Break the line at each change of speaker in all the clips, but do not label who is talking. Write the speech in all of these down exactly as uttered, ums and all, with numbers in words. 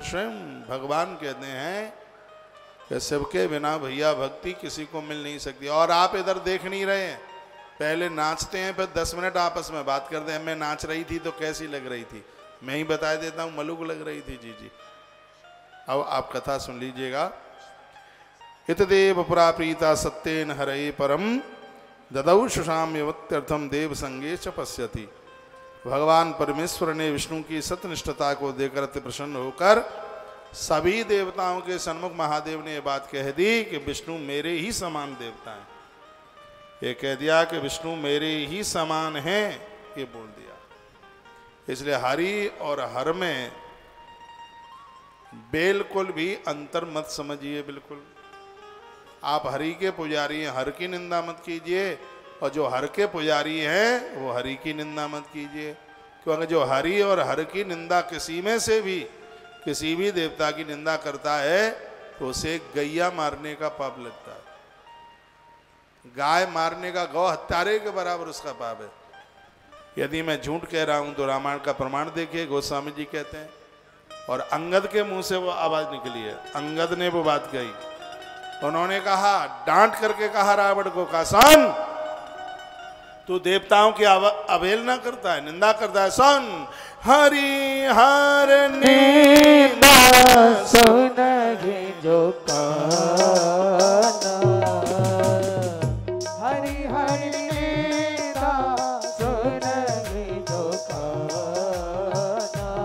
स्वयं भगवान कहते हैं कि शिव के बिना भैया भक्ति किसी को मिल नहीं सकती। और आप इधर देख नहीं रहे हैं, पहले नाचते हैं, फिर दस मिनट आपस में बात करते हैं, मैं नाच रही थी तो कैसी लग रही थी, मैं ही बता देता हूँ मलुक लग रही थी। जी जी, अब आप कथा सुन लीजिएगा। इतदेव पुरा प्रीता सत्येन हरे परम ददौ सुषाम्यवत्यर्थम देव संगे च पश्यति। भगवान परमेश्वर ने विष्णु की सत्यनिष्ठता को देखकर अति प्रसन्न होकर सभी देवताओं के सन्मुख महादेव ने यह बात कह दी कि विष्णु मेरे ही समान देवता हैं। ये कह दिया कि विष्णु मेरे ही समान हैं, ये बोल दिया। इसलिए हरि और हर में बिल्कुल भी अंतर मत समझिए। बिल्कुल आप हरि के पुजारी हैं, हर की निंदा मत कीजिए, और जो हर के पुजारी हैं वो हरि की निंदा मत कीजिए। क्योंकि जो हरि और हर की निंदा किसी में से भी किसी भी देवता की निंदा करता है तो उसे गैया मारने का पाप लगता है। गाय मारने का गौ हत्यारे के बराबर उसका पाप है। यदि मैं झूठ कह रहा हूं तो रामायण का प्रमाण देखिए, गोस्वामी जी कहते हैं। और अंगद के मुंह से वो आवाज निकली है, अंगद ने वो बात कही। उन्होंने कहा, डांट करके कहा रावण को, कासान तू देवताओं की अवहेलना करता है, निंदा करता है। सुन, हरि हर निंदा
सुनहि जो काना, हरि हरि निंदा सुनहि जो काना,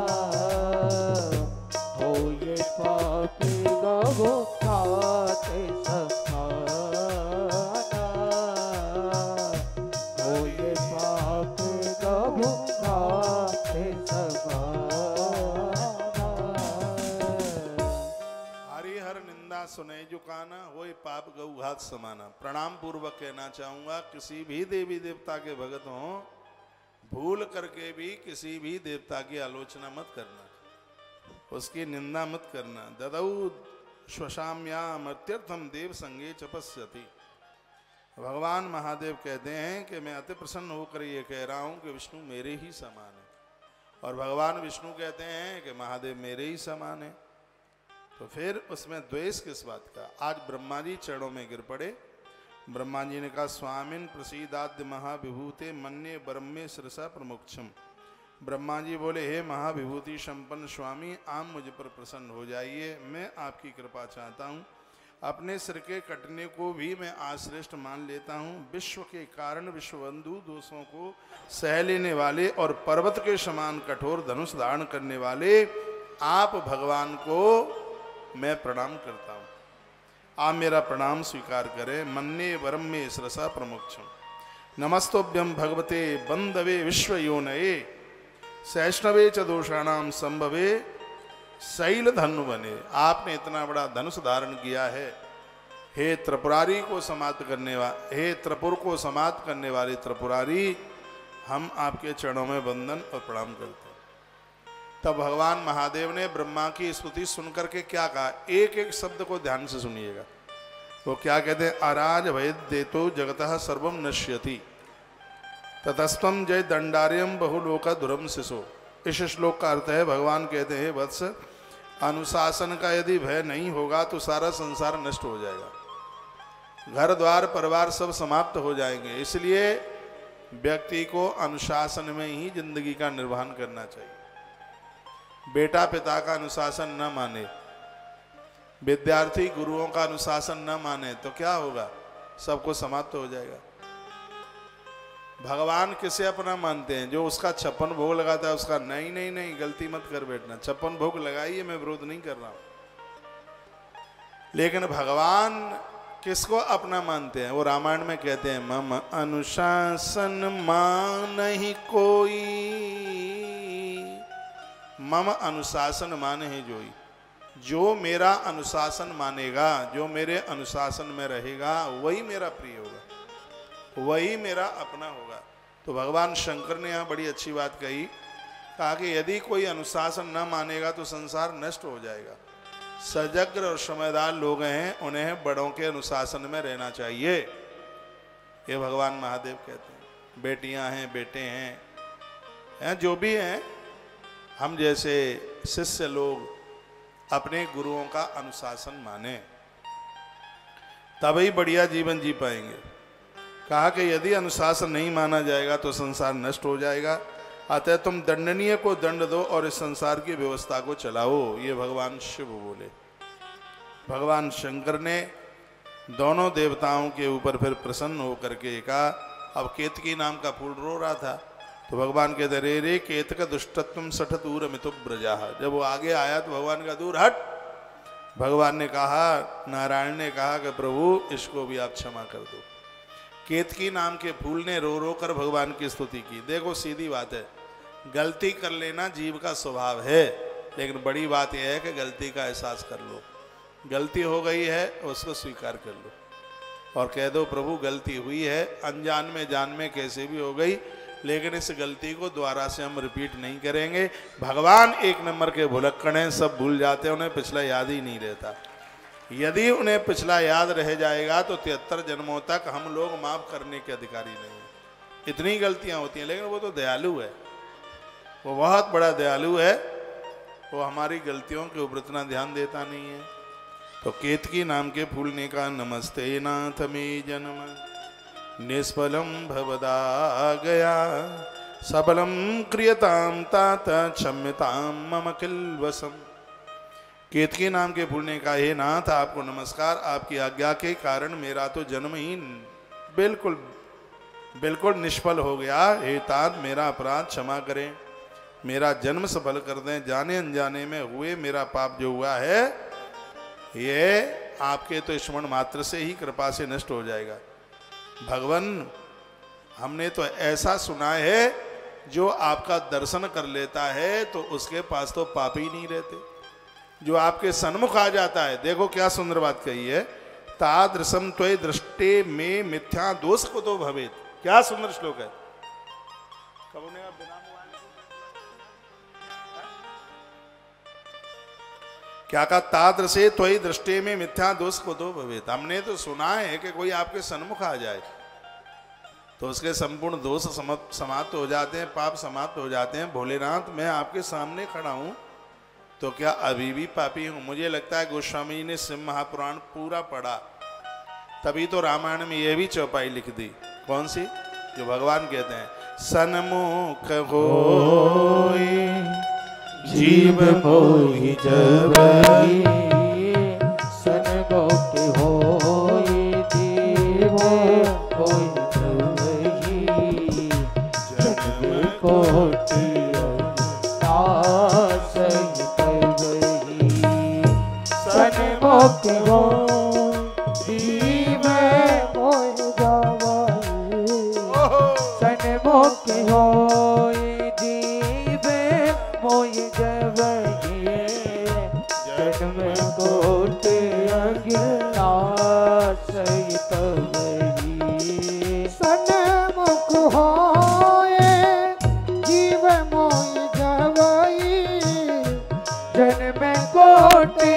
हो ये पापी गो खाते सखाना, हो ये पाप गो खाते सखाना।
हरि हर निंदा सुने जो काना, हो पाप गौ घात समाना। प्रणाम पूर्वक कहना चाहूंगा, किसी भी देवी देवता के भगत हो, भूल करके भी किसी भी देवता की आलोचना मत करना, उसकी निंदा मत करना। ददौ श्वशाम्याम अत्यर्थम देव संगे च पश्यति। भगवान महादेव कहते हैं कि मैं अति प्रसन्न होकर ये कह रहा हूं कि विष्णु मेरे ही समान है। और भगवान विष्णु कहते हैं कि महादेव मेरे ही समान है, तो फिर उसमें द्वेष किस बात का। आज ब्रह्मा जी चरणों में गिर पड़े। ब्रह्मा जी ने कहा, स्वामिन प्रसीदाद्य महाविभूते मन्ये ब्रह्मे शिरसा प्रमुक्षम। ब्रह्मा जी बोले, हे महाविभूति संपन्न स्वामी, आप मुझ पर प्रसन्न हो जाइए, मैं आपकी कृपा चाहता हूँ। अपने सिर के कटने को भी मैं आज श्रेष्ठ मान लेता हूँ। विश्व के कारण विश्वबंधु दोषों को सह लेने वाले और पर्वत के समान कठोर धनुष धारण करने वाले आप भगवान को मैं प्रणाम करता हूँ, आप मेरा प्रणाम स्वीकार करें। मन्ये वरम में सरसा प्रमुक्षम। नमस्तोभ्यम भगवते बंधवे विश्व योनये सैष्णवे च दोषाणाम संभवे शैल धनु बने। आपने इतना बड़ा धनुष धारण किया है, हे त्रिपुरारी को समाप्त करने वाले, हे त्रिपुर को समाप्त करने वाले त्रिपुरारी, हम आपके चरणों में वंदन और प्रणाम करते हैं। तब भगवान महादेव ने ब्रह्मा की स्तुति सुनकर के क्या कहा, एक एक शब्द को ध्यान से सुनिएगा। वो क्या कहते हैं, अराज भय देतो जगतः सर्वम नश्यति ततस्तम जय दंडार्यम बहुलोका धुरम शिशो। इस श्लोक का अर्थ है, भगवान कहते हैं, वत्स अनुशासन का यदि भय नहीं होगा तो सारा संसार नष्ट हो जाएगा, घर द्वार परिवार सब समाप्त हो जाएंगे। इसलिए व्यक्ति को अनुशासन में ही जिंदगी का निर्वहन करना चाहिए। बेटा पिता का अनुशासन न माने, विद्यार्थी गुरुओं का अनुशासन न माने तो क्या होगा, सबको समाप्त हो जाएगा। भगवान किसे अपना मानते हैं, जो उसका छप्पन भोग लगाता है उसका। नहीं नहीं नहीं, गलती मत कर बैठना, छप्पन भोग लगाइए, मैं विरोध नहीं कर रहा हूं, लेकिन भगवान किसको अपना मानते हैं। वो रामायण में कहते हैं, मम अनुशासन मानहि कोई, मम अनुशासन माने ही जोई। जो मेरा अनुशासन मानेगा, जो मेरे अनुशासन में रहेगा, वही मेरा प्रिय होगा, वही मेरा अपना होगा। तो भगवान शंकर ने यहाँ बड़ी अच्छी बात कही, कहा कि यदि कोई अनुशासन न मानेगा तो संसार नष्ट हो जाएगा। सजग्र और समझदार लोग हैं, उन्हें बड़ों के अनुशासन में रहना चाहिए, ये भगवान महादेव कहते हैं। बेटियां हैं, बेटे हैं, हैं जो भी हैं, हम जैसे शिष्य लोग अपने गुरुओं का अनुशासन माने, तभी बढ़िया जीवन जी पाएंगे। कहा कि यदि अनुशासन नहीं माना जाएगा तो संसार नष्ट हो जाएगा, अतः तुम दंडनीय को दंड दो और इस संसार की व्यवस्था को चलाओ। ये भगवान शिव बोले। भगवान शंकर ने दोनों देवताओं के ऊपर फिर प्रसन्न होकर के कहा, अब केतकी नाम का फूल रो रहा था तो भगवान कहते रे रे केतक दुष्टत्वम सठ दूर मितु ब्रजा। जब वो आगे आया तो भगवान का दूर हट। भगवान ने कहा, नारायण ने कहा कि प्रभु इसको भी आप क्षमा कर दो। केतकी नाम के फूल ने रो रो कर भगवान की स्तुति की। देखो सीधी बात है, गलती कर लेना जीव का स्वभाव है, लेकिन बड़ी बात यह है कि गलती का एहसास कर लो। गलती हो गई है उसको स्वीकार कर लो और कह दो प्रभु गलती हुई है, अनजान में जान में कैसे भी हो गई, लेकिन इस गलती को दोबारा से हम रिपीट नहीं करेंगे। भगवान एक नंबर के भुलक्कड़ हैं, सब भूल जाते हैं, उन्हें पिछला याद ही नहीं रहता। यदि उन्हें पिछला याद रह जाएगा तो तिहत्तर जन्मों तक हम लोग माफ करने के अधिकारी नहीं हैं। इतनी गलतियां होती हैं, लेकिन वो तो दयालु है, वो बहुत बड़ा दयालु है, वो हमारी गलतियों के ऊपर इतना ध्यान देता नहीं है। तो केतकी नाम के फूल ने कहा, नमस्ते नाथ में जन्म निष्फलम भवदा गया, सबलम क्रियताम तात क्षम्यताम मम किल वसम। केतकी नाम के फूल ने कहा, हे नाथ आपको नमस्कार, आपकी आज्ञा के कारण मेरा तो जन्म ही बिल्कुल बिल्कुल निष्फल हो गया। हे तात मेरा अपराध क्षमा करें, मेरा जन्म सफल कर दें। जाने अनजाने में हुए मेरा पाप जो हुआ है ये आपके तो स्मरण मात्र से ही कृपा से नष्ट हो जाएगा। भगवान हमने तो ऐसा सुना है, जो आपका दर्शन कर लेता है तो उसके पास तो पाप ही नहीं रहते, जो आपके सन्मुख आ जाता है। देखो क्या सुंदर बात कही है, तादृशम त्वयि दृष्टे में मिथ्या दोष को तो भवेत। क्या सुंदर श्लोक है। कब ने बिना क्या कहा, तादृशे त्वयि दृष्टि में मिथ्या दोष को तो भवेत। हमने तो सुना है कि कोई आपके सन्मुख आ जाए तो उसके संपूर्ण दोष समाप्त हो जाते हैं, पाप समाप्त हो जाते हैं। भोलेनाथ मैं आपके सामने खड़ा हूं तो क्या अभी भी पापी हूं? मुझे लगता है गोस्वामी जी ने शिव महापुराण पूरा पढ़ा, तभी तो रामायण में यह भी चौपाई लिख दी। कौन सी? जो भगवान कहते हैं, सन्मुख होय
जीव मोहि जबहि, सनगो के होय जीव मोहि जबहि, जन्म कोटि नासहि तबहि। सनगो के होय जीव मोहि जबहि, सनगो के होय जीव मोहि जबहि, जन्म कोटि नासहि तबहि। सन्मुख होय जीव मोहि जबहि, जन्म कोटि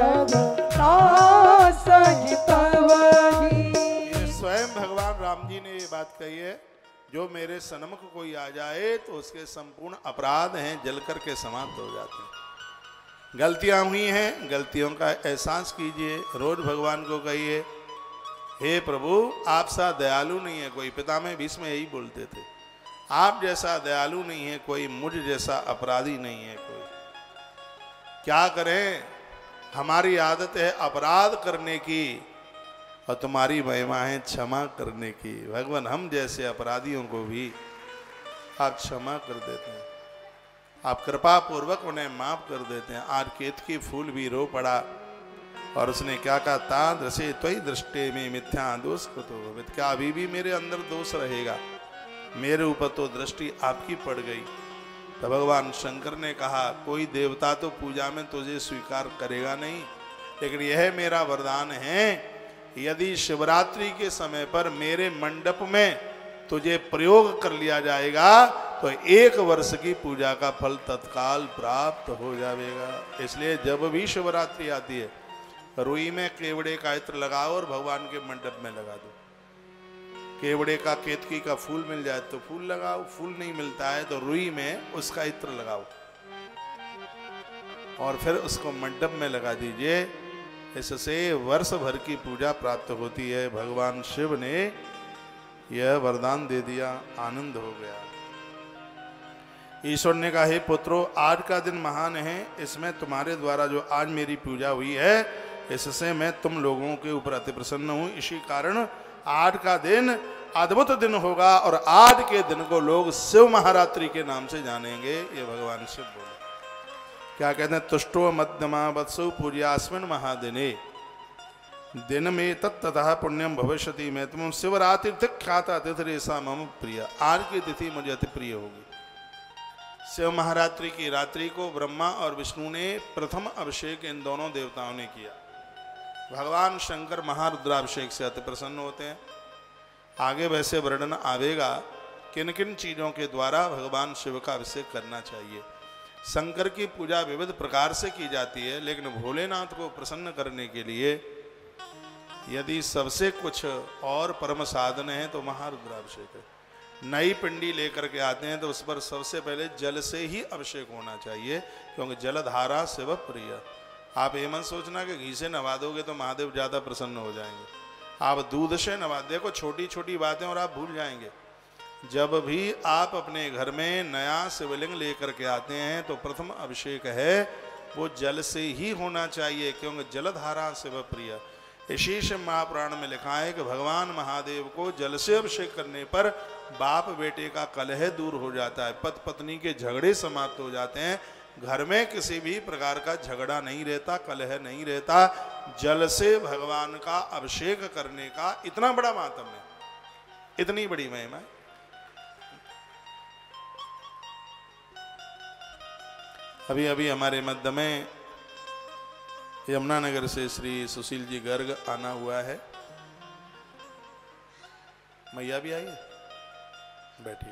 नासहि तबहि।
स्वयं भगवान राम जी ने ये बात कही है, जो मेरे सन्मुख कोई आ जाए तो उसके संपूर्ण अपराध हैं जलकर के समाप्त हो जाते हैं। गलतियां हुई हैं, गलतियों का एहसास कीजिए, रोज भगवान को कहिए, हे प्रभु आप सा दयालु नहीं है कोई। पिता में भीष्म यही बोलते थे, आप जैसा दयालु नहीं है कोई, मुझ जैसा अपराधी नहीं है कोई। क्या करें, हमारी आदत है अपराध करने की और तुम्हारी महिमा है क्षमा करने की। भगवान हम जैसे अपराधियों को भी आप क्षमा कर देते हैं, आप कृपा पूर्वक उन्हें माफ कर देते हैं। आज केतकी फूल भी रो पड़ा और उसने क्या कहा, तादृशे त्वयि दृष्टि में मिथ्या दोष को तो भवेत्। क्या अभी भी मेरे अंदर दोष रहेगा? मेरे ऊपर तो दृष्टि आपकी पड़ गई। तो भगवान शंकर ने कहा, कोई देवता तो पूजा में तुझे स्वीकार करेगा नहीं, लेकिन यह मेरा वरदान है, यदि शिवरात्रि के समय पर मेरे मंडप में तुझे प्रयोग कर लिया जाएगा तो एक वर्ष की पूजा का फल तत्काल प्राप्त हो जाएगा। इसलिए जब भी शिवरात्रि आती है, रुई में केवड़े का इत्र लगाओ और भगवान के मंडप में लगा दो। केवड़े का केतकी का फूल मिल जाए तो फूल लगाओ, फूल नहीं मिलता है तो रुई में उसका इत्र लगाओ। और फिर उसको मंडप में लगा दीजिए। इससे वर्ष भर की पूजा प्राप्त होती है। भगवान शिव ने यह वरदान दे दिया, आनंद हो गया। ईश्वर ने कहा, हे पुत्रो, आज का दिन महान है, इसमें तुम्हारे द्वारा जो आज मेरी पूजा हुई है, इससे मैं तुम लोगों के ऊपर अति प्रसन्न हूँ। इसी कारण आज का दिन अद्भुत दिन होगा और आज के दिन को लोग शिव महारात्रि के नाम से जानेंगे। ये भगवान शिव बोले। क्या कहते हैं? तुष्टो मध्यमा वत्सु पूज्यास्मिन महादिने दिन में तत्तः पुण्यम भविष्यति में तुम शिवरात्रि ख्याता तिथिरेसा मम प्रिय। आज की तिथि मुझे अति प्रिय होगी। शिव महारात्रि की रात्रि को ब्रह्मा और विष्णु ने प्रथम अभिषेक इन दोनों देवताओं ने किया। भगवान शंकर महारुद्राभिषेक से अति प्रसन्न होते हैं। आगे वैसे वर्णन आवेगा किन किन चीजों के द्वारा भगवान शिव का अभिषेक करना चाहिए। शंकर की पूजा विविध प्रकार से की जाती है, लेकिन भोलेनाथ को प्रसन्न करने के लिए यदि सबसे कुछ और परम साधन है तो महारुद्राभिषेक है। नई पिंडी लेकर के आते हैं तो उस पर सबसे पहले जल से ही अभिषेक होना चाहिए, क्योंकि जलधारा शिव प्रिय। आप ये मत सोचना कि घी से नवा दोगे तो महादेव ज़्यादा प्रसन्न हो जाएंगे। आप दूध से नवा, देखो छोटी छोटी बातें और आप भूल जाएंगे। जब भी आप अपने घर में नया शिवलिंग लेकर के आते हैं तो प्रथम अभिषेक है वो जल से ही होना चाहिए, क्योंकि जलधारा शिव प्रिय। इसी से महापुराण में लिखा है कि भगवान महादेव को जल से अभिषेक करने पर बाप बेटे का कलह दूर हो जाता है, पति पत्नी के झगड़े समाप्त हो जाते हैं, घर में किसी भी प्रकार का झगड़ा नहीं रहता, कलह नहीं रहता। जल से भगवान का अभिषेक करने का इतना बड़ा मातम है, इतनी बड़ी महिमा है। अभी अभी हमारे मध्य में यमुनानगर से श्री सुशील जी गर्ग आना हुआ है। मैया भी आई है, बैठिए।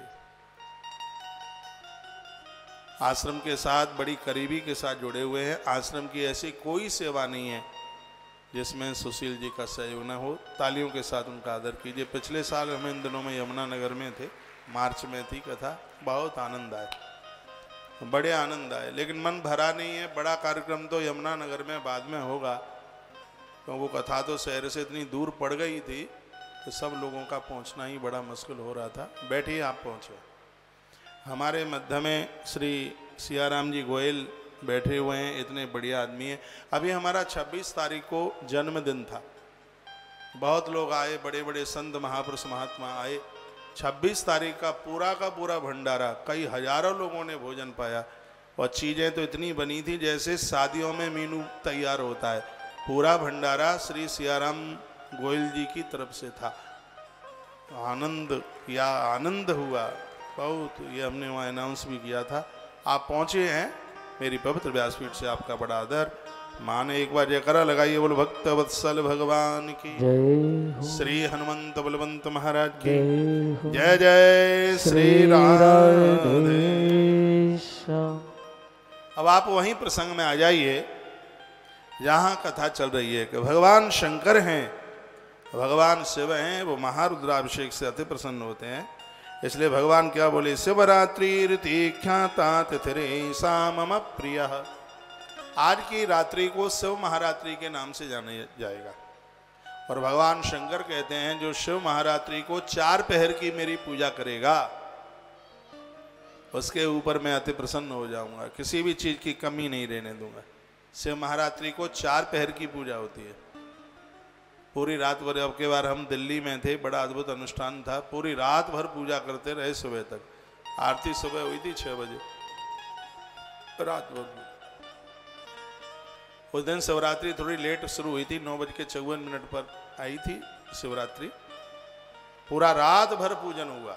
आश्रम के साथ बड़ी करीबी के साथ जुड़े हुए हैं। आश्रम की ऐसी कोई सेवा नहीं है जिसमें सुशील जी का सहयोग न हो। तालियों के साथ उनका आदर कीजिए। पिछले साल हम इन दिनों में यमुनानगर में थे, मार्च में थी कथा, बहुत आनंद आया, बड़े आनंद आए, लेकिन मन भरा नहीं है। बड़ा कार्यक्रम तो यमुनानगर में बाद में होगा, क्योंकि वो कथा तो शहर से इतनी दूर पड़ गई थी कि सब लोगों का पहुंचना ही बड़ा मुश्किल हो रहा था। बैठिए, आप पहुंचे। हमारे मध्य में श्री सियाराम जी गोयल बैठे हुए हैं, इतने बढ़िया आदमी हैं। अभी हमारा छब्बीस तारीख को जन्मदिन था, बहुत लोग आए, बड़े बड़े संत महापुरुष महात्मा आए। छब्बीस तारीख का पूरा का पूरा भंडारा, कई हजारों लोगों ने भोजन पाया और चीज़ें तो इतनी बनी थी जैसे शादियों में मीनू तैयार होता है। पूरा भंडारा श्री सियाराम गोयल जी की तरफ से था। आनंद या आनंद हुआ बहुत, ये हमने वहाँ अनाउंस भी किया था। आप पहुँचे हैं, मेरी पवित्र व्यासपीठ से आपका बड़ा आदर। माने एक बार जयकारा लगाइए, बोलो भक्त वत्सल भगवान की
जय हो,
श्री हनुमंत बलवंत महाराज की जय जय श्री राधे। अब आप वहीं प्रसंग में आ जाइए जहाँ कथा चल रही है कि भगवान शंकर हैं, भगवान शिव हैं, वो महारुद्राभिषेक से अति प्रसन्न होते हैं। इसलिए भगवान क्या बोले, शिवरात्रि ऋति ख्याता तिथिरेसा मम प्रिय। आज की रात्रि को शिव महारात्रि के नाम से जाना जाएगा। और भगवान शंकर कहते हैं जो शिव महारात्रि को चार पहर की मेरी पूजा करेगा उसके ऊपर मैं अति प्रसन्न हो जाऊंगा, किसी भी चीज की कमी नहीं रहने दूंगा। शिव महारात्रि को चार पहर की पूजा होती है, पूरी रात भर। अब के बार हम दिल्ली में थे, बड़ा अद्भुत अनुष्ठान था, पूरी रात भर पूजा करते रहे सुबह तक। आरती सुबह हुई थी छह बजे, रात भर। उस दिन शिवरात्रि थोड़ी लेट शुरू हुई थी, नौ बज के चौवन मिनट पर आई थी शिवरात्रि। पूरा रात भर पूजन हुआ।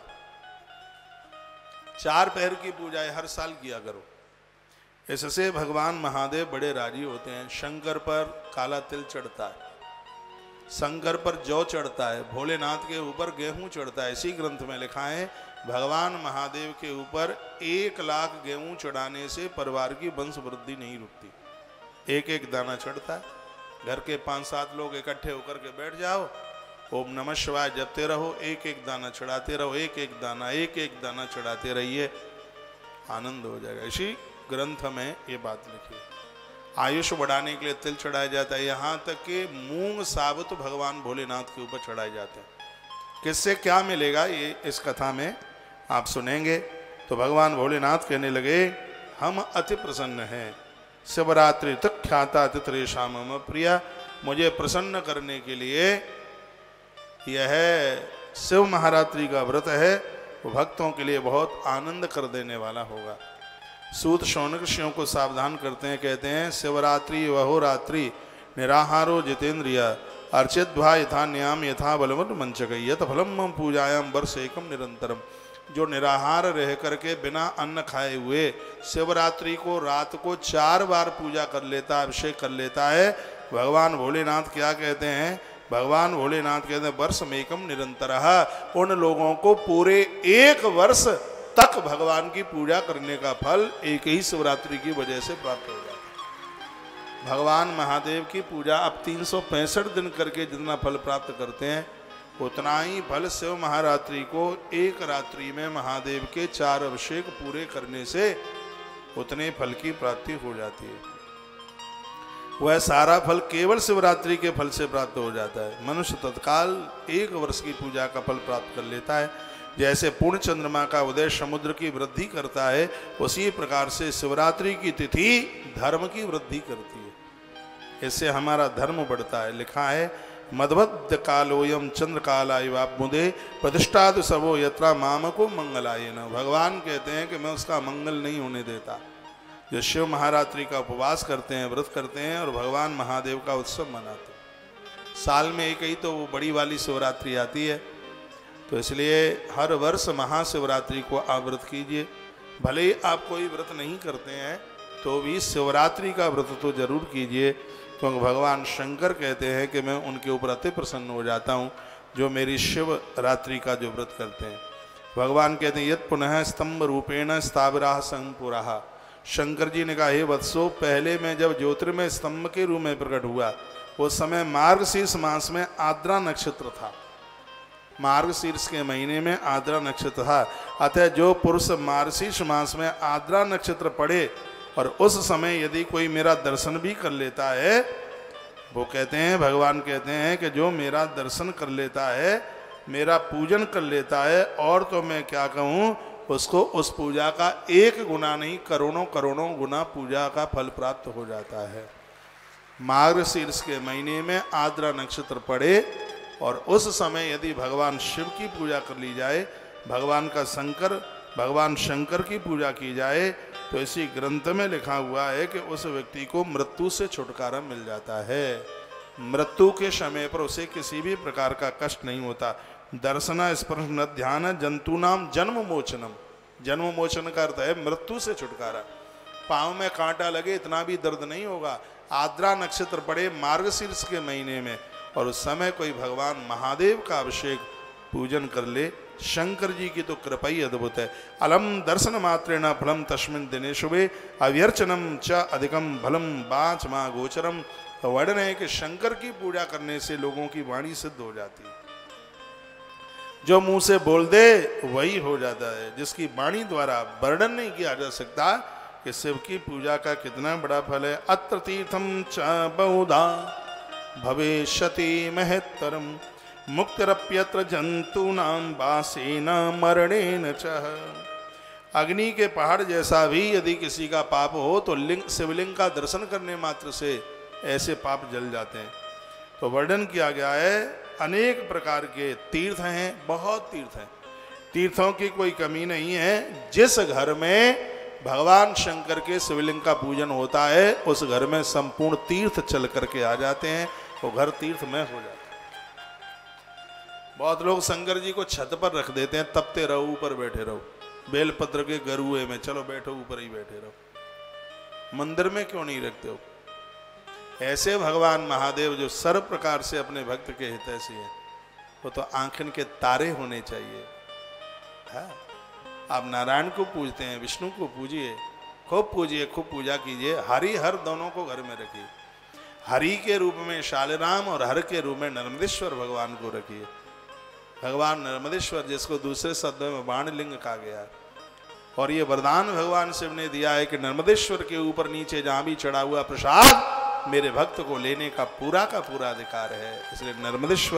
चार पहर की पूजाएं हर साल किया करो, इससे भगवान महादेव बड़े राजी होते हैं। शंकर पर काला तिल चढ़ता है, शंकर पर जौ चढ़ता है, भोलेनाथ के ऊपर गेहूं चढ़ता है। इसी ग्रंथ में लिखा है भगवान महादेव के ऊपर एक लाख गेहूं चढ़ाने से परिवार की वंश वृद्धि नहीं रुकती। एक एक दाना चढ़ता है। घर के पांच सात लोग इकट्ठे होकर के बैठ जाओ, ओम नमः शिवाय जपते रहो, एक एक दाना चढ़ाते रहो, एक एक दाना एक एक दाना चढ़ाते रहिए, आनंद हो जाएगा। इसी ग्रंथ में ये बात लिखी है। आयुष बढ़ाने के लिए तिल चढ़ाया जाता है, यहाँ तक कि मूंग साबुत भगवान भोलेनाथ के ऊपर चढ़ाए जाते हैं। किससे क्या मिलेगा ये इस कथा में आप सुनेंगे। तो भगवान भोलेनाथ कहने लगे, हम अति प्रसन्न हैं, शिवरात्रि तक ख्याता तित्रेशा मम प्रिया, मुझे प्रसन्न करने के लिए यह शिव महारात्रि का व्रत है, वो भक्तों के लिए बहुत आनंद कर देने वाला होगा। सूत शौनक ऋषियों को सावधान करते हैं, कहते हैं शिवरात्रि वहो रात्रि निराहारो जितेंद्रिय अर्चिद्वा यथा न्याम यथा बलवट मंचक यथ फलम मम पूजायाम वर्ष एकम निरंतरम। जो निराहार रह करके बिना अन्न खाए हुए शिवरात्रि को रात को चार बार पूजा कर लेता, अभिषेक कर लेता है, भगवान भोलेनाथ क्या कहते हैं, भगवान भोलेनाथ कहते हैं वर्ष में एकम निरंतरः, उन लोगों को पूरे एक वर्ष तक भगवान की पूजा करने का फल एक ही शिवरात्रि की वजह से प्राप्त हो जाता है। भगवान महादेव की पूजा अब तीन सौ पैंसठ दिन करके जितना फल प्राप्त करते हैं, उतना ही फल शिव महारात्रि को एक रात्रि में महादेव के चार अभिषेक पूरे करने से उतने फल की प्राप्ति हो जाती है। वह सारा फल केवल शिवरात्रि के फल से प्राप्त हो जाता है। मनुष्य तत्काल एक वर्ष की पूजा का फल प्राप्त कर लेता है। जैसे पूर्ण चंद्रमा का उदय समुद्र की वृद्धि करता है, उसी प्रकार से शिवरात्रि की तिथि धर्म की वृद्धि करती है। इससे हमारा धर्म बढ़ता है। लिखा है मदवद कालोयम चंद्र कालायुवाब्मुदे प्रतिष्ठाद सबो यत्रा माम को मंगलाय न। भगवान कहते हैं कि मैं उसका मंगल नहीं होने देता। जो शिव महारात्रि का उपवास करते हैं, व्रत करते हैं और भगवान महादेव का उत्सव मनाते हैं, साल में एक ही तो वो बड़ी वाली शिवरात्रि आती है। तो इसलिए हर वर्ष महाशिवरात्रि को आप व्रत कीजिए। भले ही आप कोई व्रत नहीं करते हैं तो भी शिवरात्रि का व्रत तो जरूर कीजिए, क्योंकि भगवान शंकर कहते हैं कि मैं उनके ऊपर अति प्रसन्न हो जाता हूँ जो मेरी शिव रात्रि का जो व्रत करते हैं। भगवान कहते हैं यत् पुनः स्तंभ रूपेण स्थावराः संपुराः। शंकर जी ने कहा हे वत्सो, पहले मैं जब ज्योतिर्मय स्तंभ के रूप में प्रकट हुआ उस समय मार्गशीर्ष मास में आद्रा नक्षत्र था। मार्गशीर्ष के महीने में आद्रा नक्षत्र था। अतः जो पुरुष मार्गशीर्ष मास में आद्रा नक्षत्र पड़े और उस समय यदि कोई मेरा दर्शन भी कर लेता है, वो कहते हैं, भगवान कहते हैं कि जो मेरा दर्शन कर लेता है, मेरा पूजन कर लेता है, और तो मैं क्या कहूँ, उसको उस पूजा का एक गुना नहीं करोड़ों करोड़ों गुना पूजा का फल प्राप्त हो जाता है। मार्गशीर्ष के महीने में आद्रा नक्षत्र पड़े और उस समय यदि भगवान शिव की पूजा कर ली जाए, भगवान का शंकर भगवान शंकर की पूजा की जाए, तो इसी ग्रंथ में लिखा हुआ है कि उस व्यक्ति को मृत्यु से छुटकारा मिल जाता है। मृत्यु के समय पर उसे किसी भी प्रकार का कष्ट नहीं होता। दर्शन स्पर्श न ध्यान जंतु नाम जन्म मोचनम। जन्म मोचन का अर्थ है मृत्यु से छुटकारा। पाँव में कांटा लगे इतना भी दर्द नहीं होगा। आद्रा नक्षत्र पड़े मार्गशीर्ष के महीने में और उस समय कोई भगवान महादेव का अभिषेक पूजन कर ले, शंकर जी की तो कृपा ही अद्भुत है। अलम दर्शन मात्रेण फलम तस्मिन् दिने शुभे अव्यर्चनम च अधिकम फलम बाच माँ गोचरम। तो वर्णन है कि शंकर की पूजा करने से लोगों की वाणी सिद्ध हो जाती है। जो मुंह से बोल दे वही हो जाता है। जिसकी वाणी द्वारा वर्णन नहीं किया जा सकता कि शिव की पूजा का कितना बड़ा फल है। अत्र तीर्थम च बहुधा भविष्यति महत्तरम मुक्तिरप्यत्र जंतूनां वासेन मरणेन च। अग्नि के पहाड़ जैसा भी यदि किसी का पाप हो तो लिंग शिवलिंग का दर्शन करने मात्र से ऐसे पाप जल जाते हैं। तो वर्णन किया गया है अनेक प्रकार के तीर्थ हैं, बहुत तीर्थ हैं, तीर्थों की कोई कमी नहीं है। जिस घर में भगवान शंकर के शिवलिंग का पूजन होता है उस घर में संपूर्ण तीर्थ चल करके आ जाते हैं, वो घर तीर्थमय हो जाता है। बहुत लोग शंकर जी को छत पर रख देते हैं, तपते रहो, ऊपर बैठे रहो, बेलपत्र के गरुए में, चलो बैठो ऊपर ही बैठे रहो। मंदिर में क्यों नहीं रखते हो? ऐसे भगवान महादेव जो सर्व प्रकार से अपने भक्त के हितैषी है, वो तो आंखन के तारे होने चाहिए। हाँ, आप नारायण को पूजते हैं, विष्णु को पूजिए, खूब पूजिए, खूब पूजा कीजिए। हरि हर दोनों को घर में रखिए। हरि के रूप में शालिराम और हर के रूप में नर्मदेश्वर भगवान को रखिए। भगवान नर्मदेश्वर जिसको दूसरे शब्द में बाणलिंग कहा गया, और ये वरदान भगवान शिव ने दिया है कि नर्मदेश्वर के ऊपर नीचे जहां भी चढ़ा हुआ प्रसाद मेरे भक्त को लेने का पूरा का पूरा अधिकार है। इसलिए नर्मदेश्वर